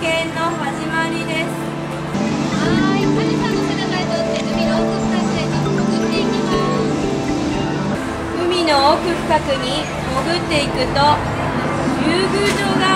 験の始まりです。 はい、富士山の背中へとって海の奥深くへと潜っていきます。 海の奥深くに潜っていくと、竜宮城が